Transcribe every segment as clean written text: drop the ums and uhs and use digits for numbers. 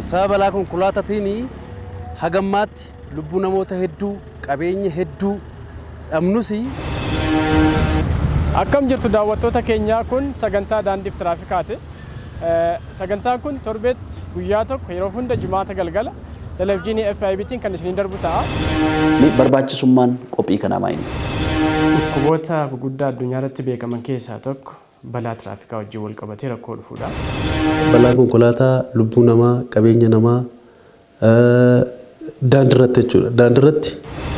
sababa balaa konkolaataatiin hagammaatti lubbuu namoota hedduu qabeenya hedduu dhabnus. Akkam jirtu daawwattoota keenyaa kun sagantaa daandiif tiraafikaati. Sagantaan kun torbeetti guyyaa tokko yeroo hunda jimaata galgala televezyiinii FIBtiin kan isiniin darbu ta'a. Barbaachisummaan qophii kanaa maayini? Dhukkuboota gurguddaa addunyaa irratti beekaman keessaa tokko balaa tiraafikaa wajjin wal qabatee rakkoo dhufuudha. Balaa konkolaataa lubbuu namaa qabeenya namaa daandiirratti jechuudha. Daandiirratti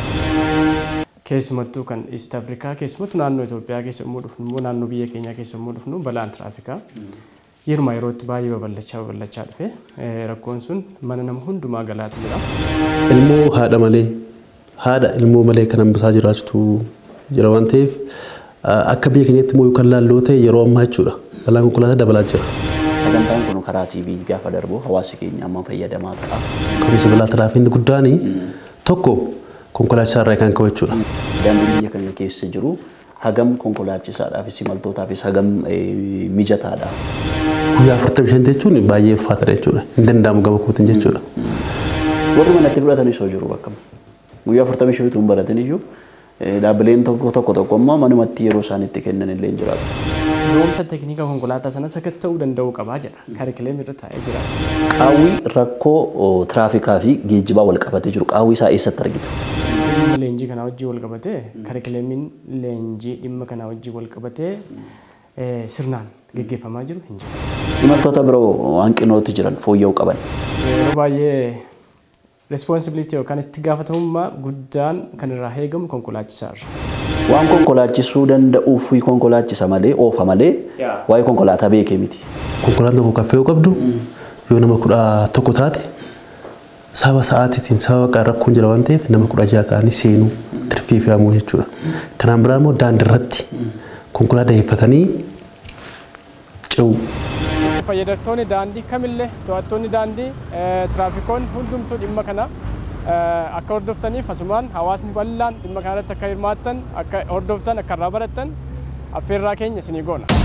keessumattuu kan East Afrikaa keessumattuu naannoo Itoophiyaa keessa immoo dhufnu naannoo biyya keenyaa keessa immoo dhufnu balaan tiraafikaa yeruma yerootti baay'ee babal'achaa dhufe rakkoon sun mana nama hundumaa galaati jira. Ilmoo haadha malee haadha ilmoo malee kan hambisaa jiraachuu jira waan ta'eef akka biyya keenyatti immoo kan laalloo ta'e yeroo ammaa jechuudha. Balaan konkolaataa dabalaa jira. Sagantaan kun karaa TV gaafa darbu hawaasi keenya amma fayyadamaa ta'a. Kamiisa balaa tiraafikaa guddaan tokko konkolaachisaa irraa kan ka'u jechuudha. Daandii biyya keenya keessa jiru hagam konkolaachisaadhaafis imaltootaafis hagam mijataadha. Guyyaa 45 jechuun baay'ee ulfaataadha jechuudha. Hin danda'amu gama kootiin jechuudha. Warri manatti fudhatanis hoo jiru bakka. Guyyaa 45 tuun baratan iyyuu dhaabbileen tokko ammoo manumatti yeroo isaan itti kennan illee hin jiraatu. Barumsa teeknikaa konkolaataa sanas akka ta'uu danda'u qabaa jedha. Kaarikileem irra taa'ee jira. Qaawwi rakkoo tiraafikaa fi geejjibaa wal qabatee jiru qaawwi isaa eessatti argitu? Leenjii kanaa wajjin wal qabatee kaarikileemiin leenjii dhimma kanaa wajjin wal qabatee sirnaan gaggeeffamaa jiru hin jiru. Imaltoota biroo hanqinooti jiran fooyya'uu qaban. Yeroo baay'ee responsibility yookaan itti gaafatamummaa guddaan kan irraa eegamu konkolaachisaarra. Waan konkolaachisuu danda'uuf konkolaachisa malee oofa malee waa'ee konkolaataa beekee miti. Konkolaataan tokko kaffee qabdu yoo nama 11 taate sababa sa'aatiitiin sababa rakkoon jira waan ta'eef nama 16 ta'anii seenuu tirfii fe'amuu jechuudha. Kanaan biraa immoo daandiirratti konkolaataa eeffatanii ce'u. Fayyadamtoonni daandii kamillee to'attoonni daandii tiraafikoon hundumtuu dhimma kana akka hordoftaniif asumaan hawaasni bal'aan dhimma kanarratti akka hirmaattan akka hordoftan akka irraa barattan affeerraa keenya isinii goona.